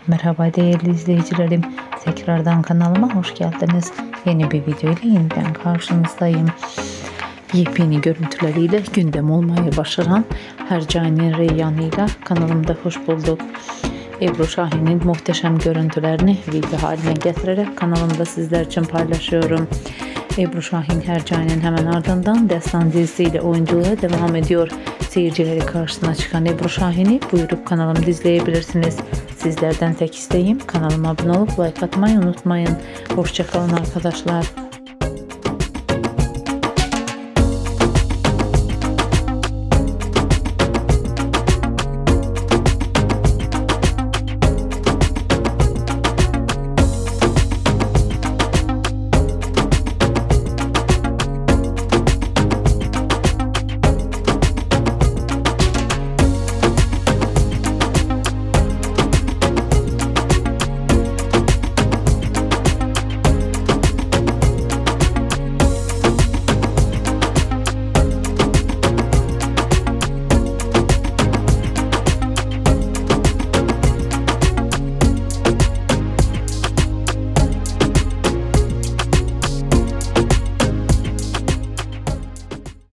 Merhaba değerli izleyicilerim. Tekrardan kanalıma hoş geldiniz. Yeni bir video ile yeniden karşınızdayım. Yepyeni görüntüleriyle gündem olmayı başaran Hercai'nin Reyyan'ıyla kanalımda hoş bulduk. Ebru Şahin'in muhteşem görüntülerini video haline getirerek kanalımda sizler için paylaşıyorum. Ebru Şahin Hercai'nin hemen ardından Destan dizisiyle oyunculuğa devam ediyor. Seyircileri karşısına çıkan Ebru Şahin'i buyurup kanalımda izleyebilirsiniz. Sizlerden tek isteğim kanalıma abone olup like atmayı unutmayın. Hoşça kalın arkadaşlar.